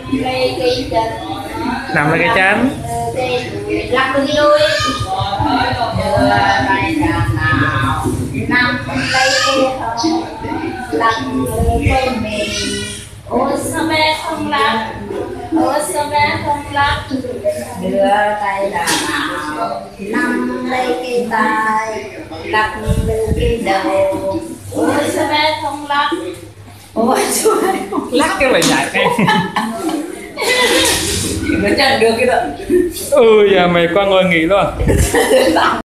lấy cái chân, nằm lên cái chán. lắc cái đuôi, đưa tay đàn nào, nằm lấy cái hông, lắc cái mình. Ôi sao mẹ không lắc, ôi sao mẹ không lắc, đưa tay đàn nào, nắm lấy cái tay, lắc lên cái đầu. Ôi sao mẹ không lắc, ôi sao mẹ không Lắc cái bài nhảy ngay. nó chẳng được cái đó. Ừ, giờ mày qua ngồi nghỉ luôn.